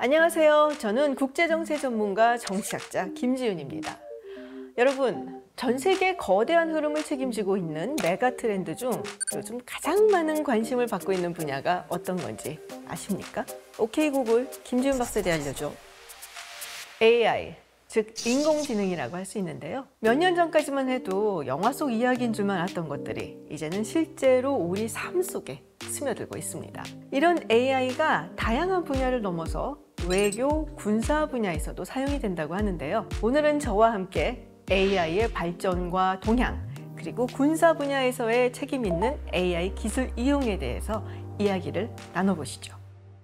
안녕하세요. 저는 국제정세 전문가 정치학자 김지윤입니다. 여러분, 전 세계 거대한 흐름을 책임지고 있는 메가 트렌드 중 요즘 가장 많은 관심을 받고 있는 분야가 어떤 건지 아십니까? 오케이 구글, 김지윤 박사에 알려줘. AI, 즉 인공지능이라고 할 수 있는데요. 몇 년 전까지만 해도 영화 속 이야기인 줄만 알았던 것들이 이제는 실제로 우리 삶 속에 스며들고 있습니다. 이런 AI가 다양한 분야를 넘어서 외교, 군사 분야에서도 사용이 된다고 하는데요. 오늘은 저와 함께 AI의 발전과 동향, 그리고 군사 분야에서의 책임 있는 AI 기술 이용에 대해서 이야기를 나눠보시죠.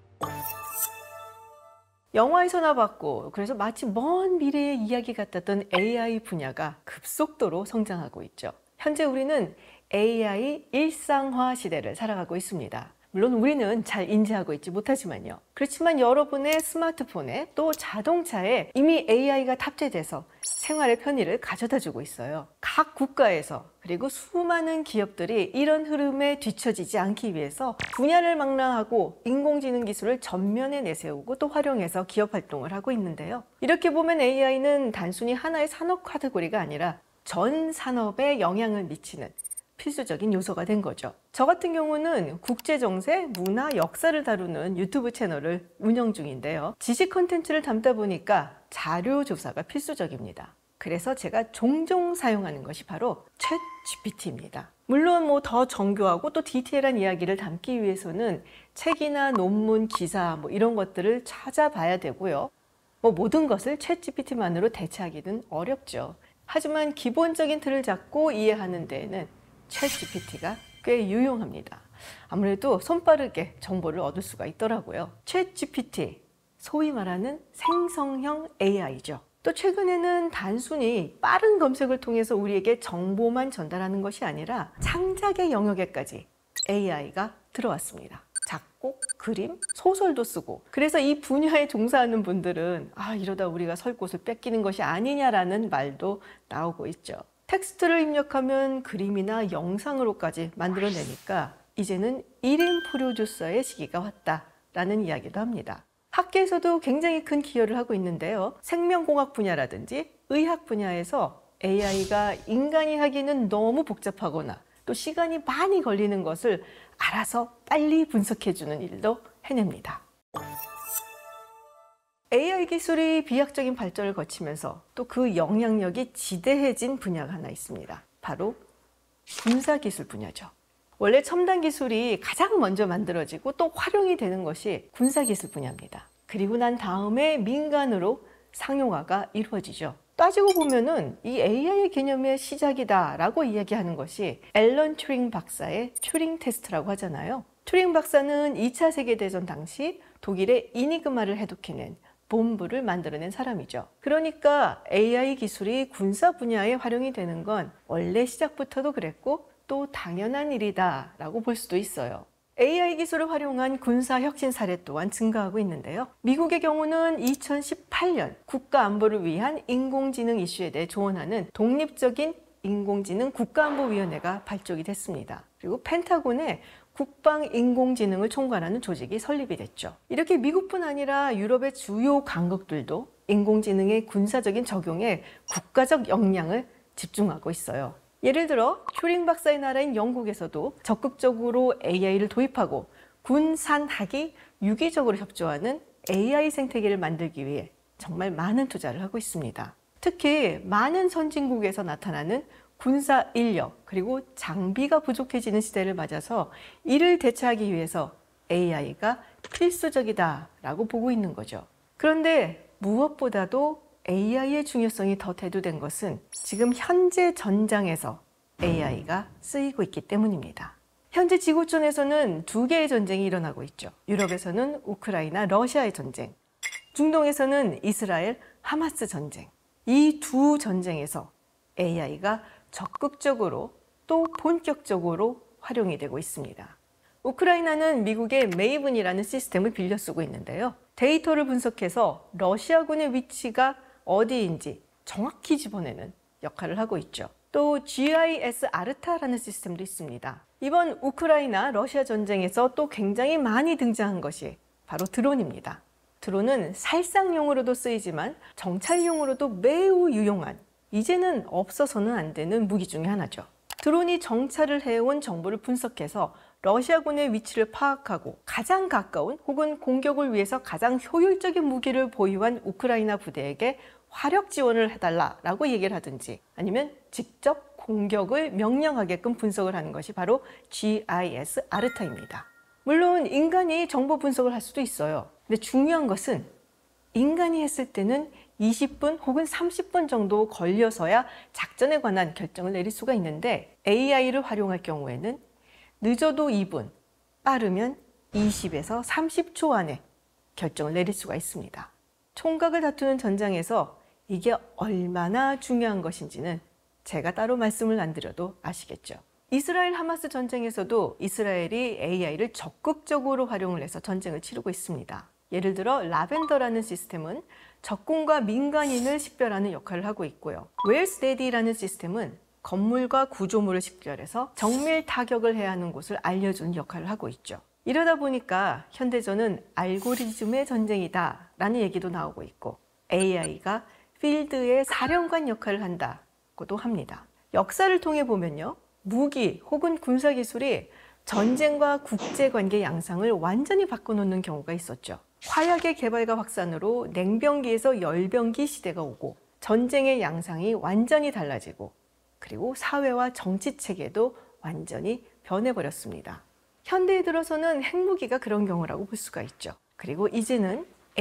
영화에서나 봤고, 그래서 마치 먼 미래의 이야기 같았던 AI 분야가 급속도로 성장하고 있죠. 현재 우리는 AI 일상화 시대를 살아가고 있습니다. 물론 우리는 잘 인지하고 있지 못하지만요. 그렇지만 여러분의 스마트폰에 또 자동차에 이미 AI가 탑재돼서 생활의 편의를 가져다 주고 있어요. 각 국가에서 그리고 수많은 기업들이 이런 흐름에 뒤처지지 않기 위해서 분야를 망라하고 인공지능 기술을 전면에 내세우고 또 활용해서 기업 활동을 하고 있는데요. 이렇게 보면 AI는 단순히 하나의 산업 카테고리가 아니라 전 산업에 영향을 미치는 필수적인 요소가 된 거죠. 저 같은 경우는 국제정세, 문화, 역사를 다루는 유튜브 채널을 운영 중인데요. 지식 콘텐츠를 담다 보니까 자료 조사가 필수적입니다. 그래서 제가 종종 사용하는 것이 바로 챗 GPT입니다. 물론 더 정교하고 또 디테일한 이야기를 담기 위해서는 책이나 논문, 기사 이런 것들을 찾아봐야 되고요. 모든 것을 챗 GPT만으로 대체하기는 어렵죠. 하지만 기본적인 틀을 잡고 이해하는 데에는 챗 GPT가 꽤 유용합니다. 아무래도 손빠르게 정보를 얻을 수가 있더라고요. 챗 GPT, 소위 말하는 생성형 AI죠. 또 최근에는 단순히 빠른 검색을 통해서 우리에게 정보만 전달하는 것이 아니라 창작의 영역에까지 AI가 들어왔습니다. 작곡, 그림, 소설도 쓰고. 그래서 이 분야에 종사하는 분들은 이러다 우리가 설 곳을 뺏기는 것이 아니냐라는 말도 나오고 있죠. 텍스트를 입력하면 그림이나 영상으로까지 만들어내니까 이제는 1인 프로듀서의 시기가 왔다라는 이야기도 합니다. 학계에서도 굉장히 큰 기여를 하고 있는데요. 생명공학 분야라든지 의학 분야에서 AI가 인간이 하기는 너무 복잡하거나 또 시간이 많이 걸리는 것을 알아서 빨리 분석해주는 일도 해냅니다. AI 기술이 비약적인 발전을 거치면서 또 그 영향력이 지대해진 분야가 하나 있습니다. 바로 군사기술 분야죠. 원래 첨단 기술이 가장 먼저 만들어지고 또 활용이 되는 것이 군사기술 분야입니다. 그리고 난 다음에 민간으로 상용화가 이루어지죠. 따지고 보면은 이 AI의 개념의 시작이다라고 이야기하는 것이 앨런 튜링 박사의 튜링 테스트라고 하잖아요. 튜링 박사는 2차 세계대전 당시 독일의 이니그마를 해독해낸 본부를 만들어낸 사람이죠. 그러니까 AI 기술이 군사 분야에 활용이 되는 건 원래 시작부터도 그랬고 또 당연한 일이다 라고 볼 수도 있어요. AI 기술을 활용한 군사 혁신 사례 또한 증가하고 있는데요. 미국의 경우는 2018년 국가 안보를 위한 인공지능 이슈에 대해 조언하는 독립적인 인공지능 국가안보위원회가 발족이 됐습니다. 그리고 펜타곤에 국방인공지능을 총괄하는 조직이 설립이 됐죠. 이렇게 미국뿐 아니라 유럽의 주요 강국들도 인공지능의 군사적인 적용에 국가적 역량을 집중하고 있어요. 예를 들어 튜링 박사의 나라인 영국에서도 적극적으로 AI를 도입하고 군산학이 유기적으로 협조하는 AI 생태계를 만들기 위해 정말 많은 투자를 하고 있습니다. 특히 많은 선진국에서 나타나는 군사 인력 그리고 장비가 부족해지는 시대를 맞아서 이를 대체하기 위해서 AI가 필수적이다라고 보고 있는 거죠. 그런데 무엇보다도 AI의 중요성이 더 대두된 것은 지금 현재 전장에서 AI가 쓰이고 있기 때문입니다. 현재 지구촌에서는 두 개의 전쟁이 일어나고 있죠. 유럽에서는 우크라이나, 러시아의 전쟁, 중동에서는 이스라엘, 하마스 전쟁. 이 두 전쟁에서 AI가 적극적으로 또 본격적으로 활용이 되고 있습니다. 우크라이나는 미국의 메이븐이라는 시스템을 빌려 쓰고 있는데요. 데이터를 분석해서 러시아군의 위치가 어디인지 정확히 집어내는 역할을 하고 있죠. 또 GIS 아르타라는 시스템도 있습니다. 이번 우크라이나 러시아 전쟁에서 또 굉장히 많이 등장한 것이 바로 드론입니다. 드론은 살상용으로도 쓰이지만 정찰용으로도 매우 유용한, 이제는 없어서는 안 되는 무기 중에 하나죠. 드론이 정찰을 해온 정보를 분석해서 러시아군의 위치를 파악하고 가장 가까운 혹은 공격을 위해서 가장 효율적인 무기를 보유한 우크라이나 부대에게 화력 지원을 해달라고 얘기를 하든지, 아니면 직접 공격을 명령하게끔 분석을 하는 것이 바로 GIS 아르타입니다. 물론 인간이 정보 분석을 할 수도 있어요. 근데 중요한 것은 인간이 했을 때는 20분 혹은 30분 정도 걸려서야 작전에 관한 결정을 내릴 수가 있는데, AI를 활용할 경우에는 늦어도 2분, 빠르면 20에서 30초 안에 결정을 내릴 수가 있습니다. 총각을 다투는 전장에서 이게 얼마나 중요한 것인지는 제가 따로 말씀을 안 드려도 아시겠죠. 이스라엘 하마스 전쟁에서도 이스라엘이 AI를 적극적으로 활용을 해서 전쟁을 치르고 있습니다. 예를 들어 라벤더라는 시스템은 적군과 민간인을 식별하는 역할을 하고 있고요. 웰스데디라는 시스템은 건물과 구조물을 식별해서 정밀 타격을 해야 하는 곳을 알려주는 역할을 하고 있죠. 이러다 보니까 현대전은 알고리즘의 전쟁이다 라는 얘기도 나오고 있고, AI가 필드의 사령관 역할을 한다고도 합니다. 역사를 통해 보면요, 무기 혹은 군사기술이 전쟁과 국제관계 양상을 완전히 바꿔놓는 경우가 있었죠. 화약의 개발과 확산으로 냉병기에서 열병기 시대가 오고 전쟁의 양상이 완전히 달라지고, 그리고 사회와 정치 체계도 완전히 변해버렸습니다. 현대에 들어서는 핵무기가 그런 경우라고 볼 수가 있죠. 그리고 이제는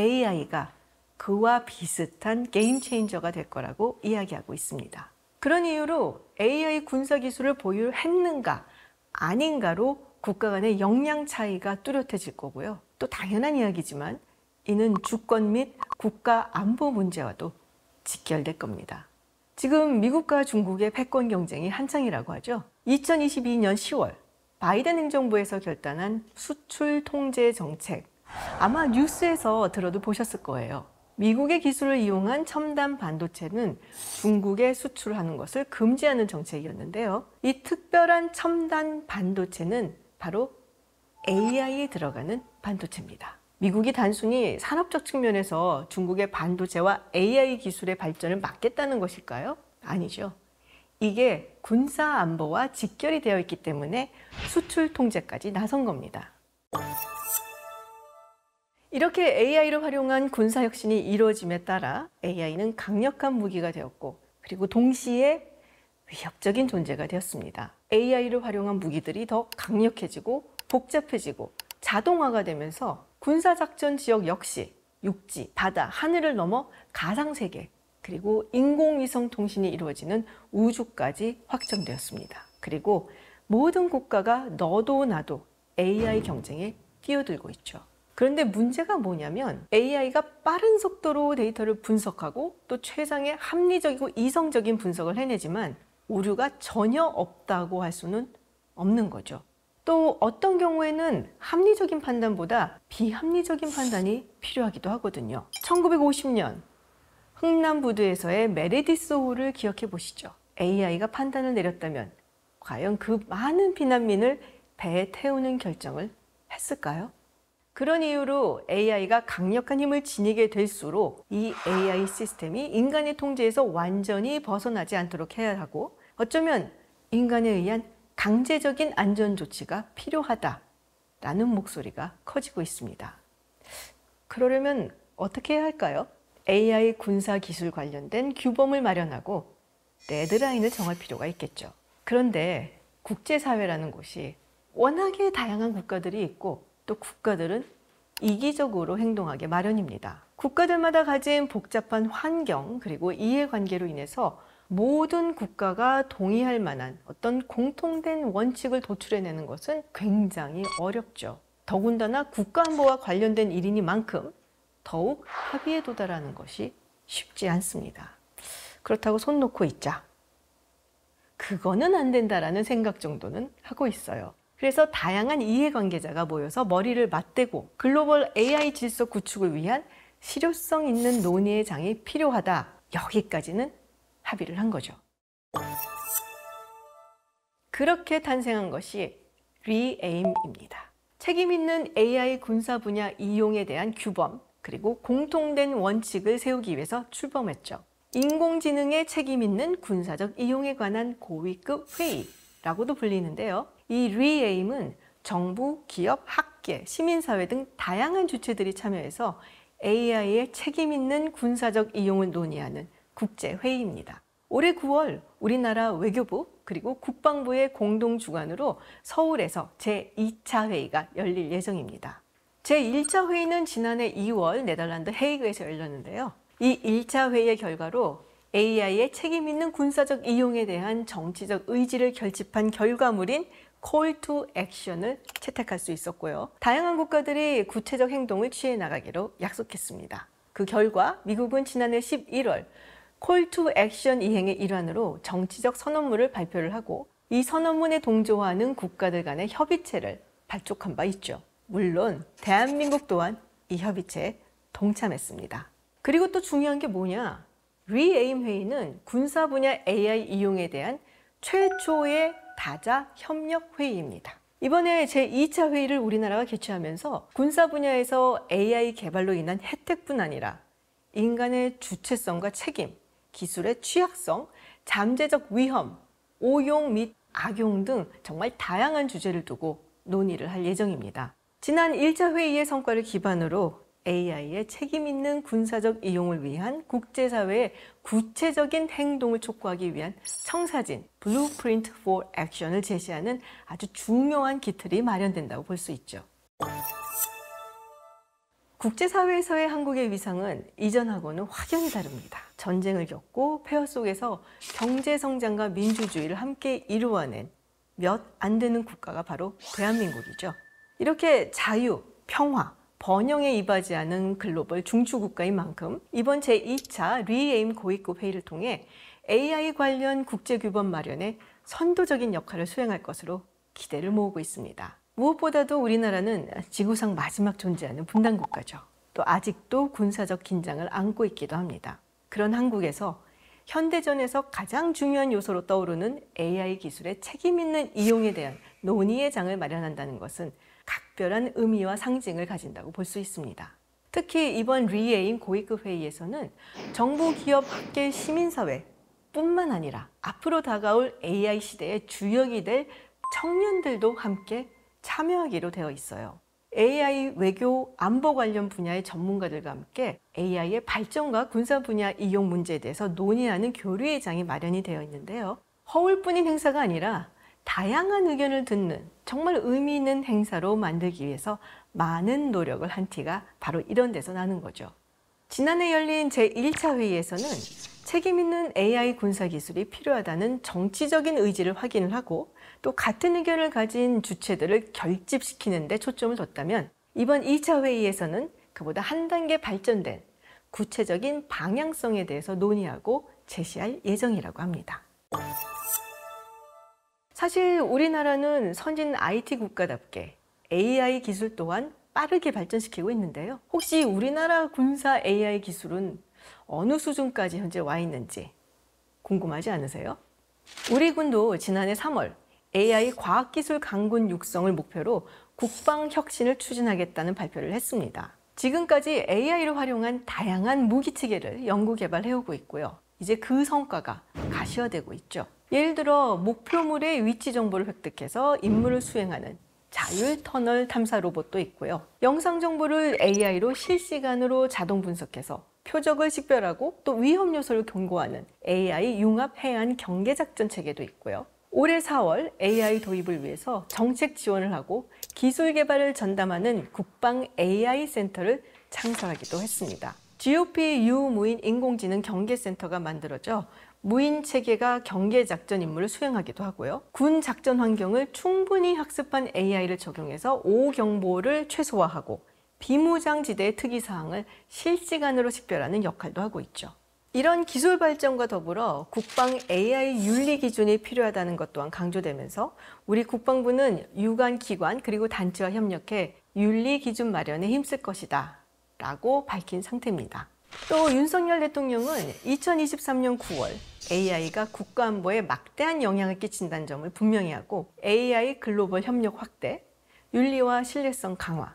AI가 그와 비슷한 게임 체인저가 될 거라고 이야기하고 있습니다. 그런 이유로 AI 군사기술을 보유했는가 아닌가로 국가 간의 역량 차이가 뚜렷해질 거고요. 또 당연한 이야기지만 이는 주권 및 국가 안보 문제와도 직결될 겁니다. 지금 미국과 중국의 패권 경쟁이 한창이라고 하죠. 2022년 10월 바이든 행정부에서 결단한 수출 통제 정책, 아마 뉴스에서 들어도 보셨을 거예요. 미국의 기술을 이용한 첨단 반도체는 중국에 수출하는 것을 금지하는 정책이었는데요. 이 특별한 첨단 반도체는 바로 AI에 들어가는 반도체입니다. 미국이 단순히 산업적 측면에서 중국의 반도체와 AI 기술의 발전을 막겠다는 것일까요? 아니죠. 이게 군사 안보와 직결이 되어 있기 때문에 수출 통제까지 나선 겁니다. 이렇게 AI를 활용한 군사 혁신이 이루어짐에 따라 AI는 강력한 무기가 되었고, 그리고 동시에 위협적인 존재가 되었습니다. AI를 활용한 무기들이 더 강력해지고 복잡해지고 자동화가 되면서 군사작전 지역 역시 육지, 바다, 하늘을 넘어 가상세계, 그리고 인공위성 통신이 이루어지는 우주까지 확장되었습니다. 그리고 모든 국가가 너도 나도 AI 경쟁에 뛰어들고 있죠. 그런데 문제가 뭐냐면 AI가 빠른 속도로 데이터를 분석하고 또 최상의 합리적이고 이성적인 분석을 해내지만 오류가 전혀 없다고 할 수는 없는 거죠. 또 어떤 경우에는 합리적인 판단보다 비합리적인 판단이 필요하기도 하거든요. 1950년 흥남부두에서의 메르디스 호를 기억해 보시죠. AI가 판단을 내렸다면 과연 그 많은 피난민을 배에 태우는 결정을 했을까요? 그런 이유로 AI가 강력한 힘을 지니게 될수록 이 AI 시스템이 인간의 통제에서 완전히 벗어나지 않도록 해야 하고, 어쩌면 인간에 의한 강제적인 안전 조치가 필요하다라는 목소리가 커지고 있습니다. 그러려면 어떻게 해야 할까요? AI 군사 기술 관련된 규범을 마련하고 레드라인을 정할 필요가 있겠죠. 그런데 국제사회라는 곳이 워낙에 다양한 국가들이 있고 또 국가들은 이기적으로 행동하게 마련입니다. 국가들마다 가진 복잡한 환경 그리고 이해관계로 인해서 모든 국가가 동의할 만한 어떤 공통된 원칙을 도출해내는 것은 굉장히 어렵죠. 더군다나 국가안보와 관련된 일이니만큼 더욱 합의에 도달하는 것이 쉽지 않습니다. 그렇다고 손 놓고 있자, 그거는 안 된다라는 생각 정도는 하고 있어요. 그래서 다양한 이해관계자가 모여서 머리를 맞대고 글로벌 AI 질서 구축을 위한 실효성 있는 논의의 장이 필요하다, 여기까지는 합의를 한 거죠. 그렇게 탄생한 것이 리에임입니다. 책임 있는 AI 군사 분야 이용에 대한 규범, 그리고 공통된 원칙을 세우기 위해서 출범했죠. 인공지능에 책임 있는 군사적 이용에 관한 고위급 회의라고도 불리는데요. 이 리에임은 정부, 기업, 학계, 시민사회 등 다양한 주체들이 참여해서 AI의 책임 있는 군사적 이용을 논의하는 국제회의입니다. 올해 9월 우리나라 외교부 그리고 국방부의 공동 주관으로 서울에서 제2차 회의가 열릴 예정입니다. 제1차 회의는 지난해 2월 네덜란드 헤이그에서 열렸는데요. 이 1차 회의의 결과로 AI의 책임 있는 군사적 이용에 대한 정치적 의지를 결집한 결과물인 Call to Action을 채택할 수 있었고요. 다양한 국가들이 구체적 행동을 취해 나가기로 약속했습니다. 그 결과 미국은 지난해 11월 Call to Action 이행의 일환으로 정치적 선언문을 발표를 하고 이 선언문에 동조하는 국가들 간의 협의체를 발족한 바 있죠. 물론 대한민국 또한 이 협의체에 동참했습니다. 그리고 또 중요한 게 뭐냐? 리에임 회의는 군사 분야 AI 이용에 대한 최초의 다자 협력 회의입니다. 이번에 제2차 회의를 우리나라가 개최하면서 군사 분야에서 AI 개발로 인한 혜택뿐 아니라 인간의 주체성과 책임, 기술의 취약성, 잠재적 위험, 오용 및 악용 등 정말 다양한 주제를 두고 논의를 할 예정입니다. 지난 1차 회의의 성과를 기반으로 AI의 책임 있는 군사적 이용을 위한 국제사회의 구체적인 행동을 촉구하기 위한 청사진 Blueprint for Action을 제시하는 아주 중요한 기틀이 마련된다고 볼 수 있죠. 국제사회에서의 한국의 위상은 이전하고는 확연히 다릅니다. 전쟁을 겪고 폐허 속에서 경제성장과 민주주의를 함께 이루어낸 몇 안 되는 국가가 바로 대한민국이죠. 이렇게 자유, 평화, 번영에 이바지하는 글로벌 중추국가인 만큼 이번 제2차 리에임 고위급 회의를 통해 AI 관련 국제규범 마련에 선도적인 역할을 수행할 것으로 기대를 모으고 있습니다. 무엇보다도 우리나라는 지구상 마지막 존재하는 분단 국가죠. 또 아직도 군사적 긴장을 안고 있기도 합니다. 그런 한국에서 현대전에서 가장 중요한 요소로 떠오르는 AI 기술의 책임 있는 이용에 대한 논의의 장을 마련한다는 것은 각별한 의미와 상징을 가진다고 볼 수 있습니다. 특히 이번 리에임 고위급 회의에서는 정부, 기업, 학계, 시민사회 뿐만 아니라 앞으로 다가올 AI 시대의 주역이 될 청년들도 함께 참여하기로 되어 있어요. AI 외교, 안보 관련 분야의 전문가들과 함께 AI의 발전과 군사 분야 이용 문제에 대해서 논의하는 교류의 장이 마련이 되어 있는데요. 허울뿐인 행사가 아니라 다양한 의견을 듣는 정말 의미 있는 행사로 만들기 위해서 많은 노력을 한 티가 바로 이런 데서 나는 거죠. 지난해 열린 제1차 회의에서는 책임 있는 AI 군사 기술이 필요하다는 정치적인 의지를 확인을 하고 또 같은 의견을 가진 주체들을 결집시키는 데 초점을 뒀다면 이번 2차 회의에서는 그보다 한 단계 발전된 구체적인 방향성에 대해서 논의하고 제시할 예정이라고 합니다. 사실 우리나라는 선진 IT 국가답게 AI 기술 또한 빠르게 발전시키고 있는데요. 혹시 우리나라 군사 AI 기술은 어느 수준까지 현재 와 있는지 궁금하지 않으세요? 우리 군도 지난해 3월 AI 과학기술 강군 육성을 목표로 국방혁신을 추진하겠다는 발표를 했습니다. 지금까지 AI를 활용한 다양한 무기체계를 연구 개발해오고 있고요. 이제 그 성과가 가시화되고 있죠. 예를 들어 목표물의 위치 정보를 획득해서 임무를 수행하는 자율 터널 탐사 로봇도 있고요. 영상 정보를 AI로 실시간으로 자동 분석해서 표적을 식별하고 또 위험 요소를 경고하는 AI 융합 해안 경계 작전 체계도 있고요. 올해 4월 AI 도입을 위해서 정책 지원을 하고 기술 개발을 전담하는 국방 AI 센터를 창설하기도 했습니다. GOP 유무인 인공지능 경계센터가 만들어져 무인 체계가 경계 작전 임무를 수행하기도 하고요. 군 작전 환경을 충분히 학습한 AI를 적용해서 오경보를 최소화하고 비무장지대의 특이사항을 실시간으로 식별하는 역할도 하고 있죠. 이런 기술 발전과 더불어 국방 AI 윤리 기준이 필요하다는 것 또한 강조되면서 우리 국방부는 유관 기관 그리고 단체와 협력해 윤리 기준 마련에 힘쓸 것이다 라고 밝힌 상태입니다. 또 윤석열 대통령은 2023년 9월 AI가 국가안보에 막대한 영향을 끼친다는 점을 분명히 하고 AI 글로벌 협력 확대, 윤리와 신뢰성 강화,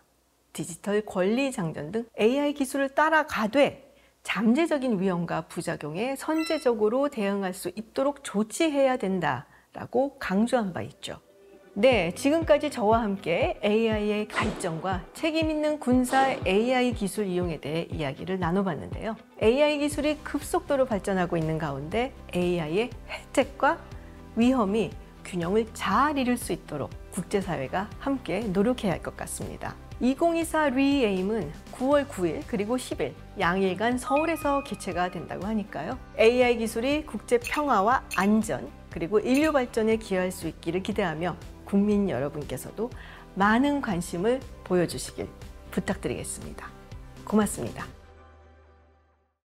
디지털 권리 장전 등 AI 기술을 따라가되 잠재적인 위험과 부작용에 선제적으로 대응할 수 있도록 조치해야 된다라고 강조한 바 있죠. 네, 지금까지 저와 함께 AI의 발전과 책임 있는 군사 AI 기술 이용에 대해 이야기를 나눠봤는데요. AI 기술이 급속도로 발전하고 있는 가운데 AI의 혜택과 위험이 균형을 잘 이룰 수 있도록 국제사회가 함께 노력해야 할 것 같습니다. 2024 리에임은 9월 9일 그리고 10일 양일간 서울에서 개최가 된다고 하니까요. AI 기술이 국제 평화와 안전 그리고 인류 발전에 기여할 수 있기를 기대하며 국민 여러분께서도 많은 관심을 보여주시길 부탁드리겠습니다. 고맙습니다.